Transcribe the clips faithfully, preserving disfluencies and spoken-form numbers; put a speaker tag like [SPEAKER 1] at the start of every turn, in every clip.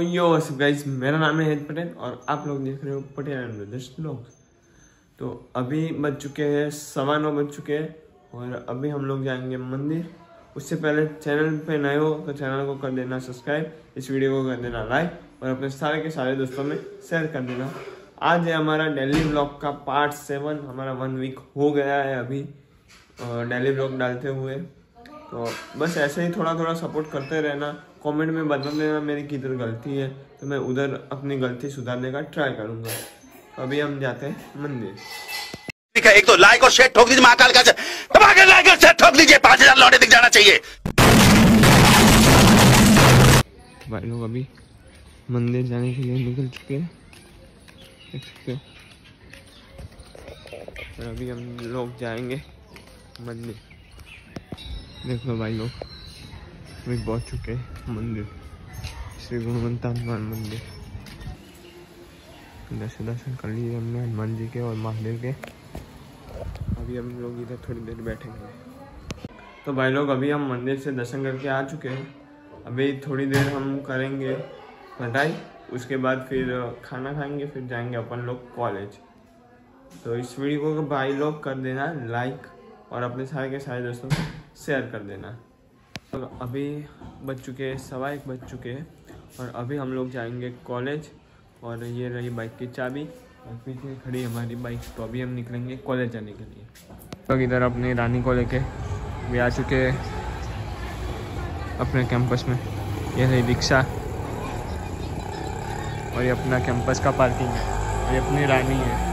[SPEAKER 1] Yo guys, मेरा नाम है हेद पटेल और आप लोग देख रहे हो पटेल एंड ब्रदर्स व्लॉग। तो अभी बज चुके हैं सवा नौ बज चुके हैं और अभी हम लोग जाएंगे मंदिर। उससे पहले चैनल पे नए हो तो चैनल को कर देना सब्सक्राइब, इस वीडियो को कर देना लाइक और अपने सारे के सारे दोस्तों में शेयर कर देना। आज है हमारा डेली व्लॉग का पार्ट सेवन। हमारा वन वीक हो गया है अभी डेली व्लॉग डालते हुए। तो बस ऐसे ही थोड़ा थोड़ा सपोर्ट करते रहना, कमेंट में बता देना मेरी किधर गलती है तो मैं उधर अपनी गलती सुधारने का ट्राई करूँगा। अभी हम जाते हैं मंदिर।
[SPEAKER 2] ठीक है, एक तो लाइक और शेयर ठोक दीजिए, महाकाल का दबाकर लाइक और शेयर ठोक दीजिए, पांच हजार लौटे दिख जाना चाहिए।
[SPEAKER 1] भाई लोग अभी मंदिर जाने के लिए निकल चुके हैं, देख सकते हो। और अभी हम लोग जाएंगे मंदिर। देख लो भाई लोग, अभी पहुंच चुके हैं मंदिर, श्री गुणवंता हनुमान मंदिर। इधर से दर्शन कर लिए हमने हनुमान जी के और महादेव के। अभी हम लोग इधर थोड़ी देर बैठेंगे। तो भाई लोग अभी हम मंदिर से दर्शन करके आ चुके हैं। अभी थोड़ी देर हम करेंगे पढ़ाई, उसके बाद फिर खाना खाएंगे, फिर जाएंगे अपन लोग कॉलेज। तो इस वीडियो को भाई लोग कर देना लाइक और अपने सारे के सारे दोस्तों को शेयर कर देना। तो अभी बज चुके हैं सवा एक बज चुके हैं और अभी हम लोग जाएंगे कॉलेज। और ये रही बाइक की चाबी और पीछे खड़ी हमारी बाइक। तो अभी हम निकलेंगे कॉलेज जाने के लिए। तो इधर अपनी रानी को लेके भी आ चुके हैं अपने कैंपस में। ये रही रिक्शा और ये अपना कैंपस का पार्किंग है। ये अपनी रानी है।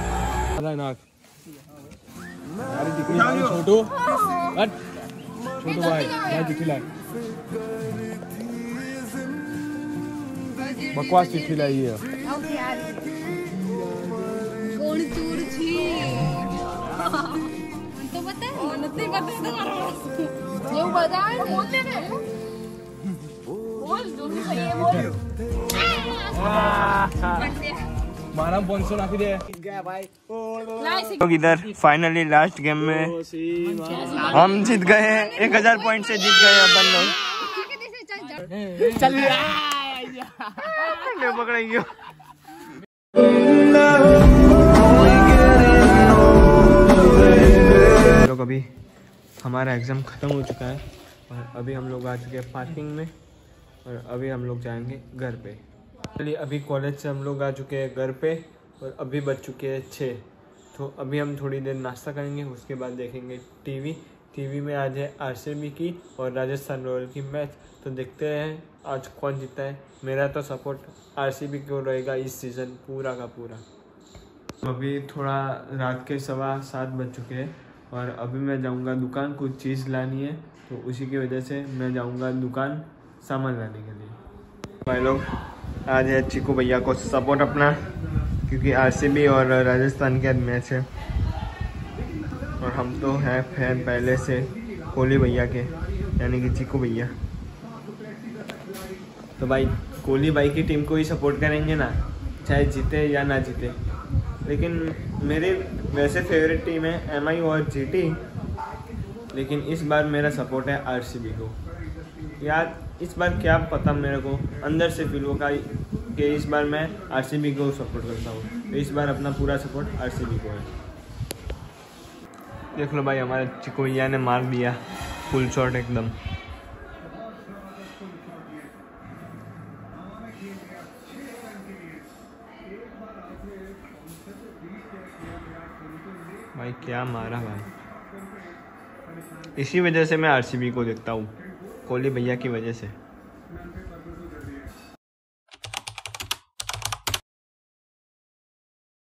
[SPEAKER 1] छोटू छोटू भाई मैं चिट्ठी लाई, बकवास चिट्ठी लाई है।
[SPEAKER 3] कौन चूर छी तो बता मन नहीं बता तो ये बताए बोलते ने बोल जो भी है बोल
[SPEAKER 1] मारा पंचो नाखी दे
[SPEAKER 3] गया भाई।
[SPEAKER 1] तो इधर फाइनली लास्ट गेम में हम जीत गए हैं। एक हजार पॉइंट से जीत गए अपन लोग। चल ले पकड़ेंगे। लोग अभी हमारा एग्जाम खत्म हो चुका है और अभी हम लोग आ चुके हैं पार्किंग में और अभी हम लोग जाएंगे घर पे। चलिए अभी कॉलेज से हम लोग आ चुके हैं घर पे और अभी बज चुके हैं छः। तो अभी हम थोड़ी देर नाश्ता करेंगे, उसके बाद देखेंगे टीवी। टीवी में आज है आरसीबी की और राजस्थान रॉयल की मैच। तो देखते हैं आज कौन जीता है। मेरा तो सपोर्ट आरसीबी को रहेगा इस सीज़न पूरा का पूरा। तो अभी थोड़ा रात के सवा सात बज चुके हैं और अभी मैं जाऊंगा दुकान, कुछ चीज़ लानी है तो उसी की वजह से मैं जाऊंगा दुकान सामान लाने के लिए। भाई लोग आज है चिकू भैया को सपोर्ट अपना, क्योंकि आरसीबी और राजस्थान के मैच है और हम तो हैं फैन पहले से कोहली भैया के, यानी कि चिकू भैया। तो भाई कोहली भाई की टीम को ही सपोर्ट करेंगे ना, चाहे जीते या ना जीते। लेकिन मेरी वैसे फेवरेट टीम है एमआई और जीटी, लेकिन इस बार मेरा सपोर्ट है आरसीबी को। यार इस बार क्या पता, मेरे को अंदर से फील होगा कि इस बार मैं आरसीबी को सपोर्ट करता हूँ। तो इस बार अपना पूरा सपोर्ट आरसीबी को है। देख लो भाई हमारे चिकू भैया ने मार दिया फुल शॉट एकदम। भाई क्या मारा भाई। इसी वजह से मैं आरसीबी को देखता हूँ, कोहली भैया की वजह से।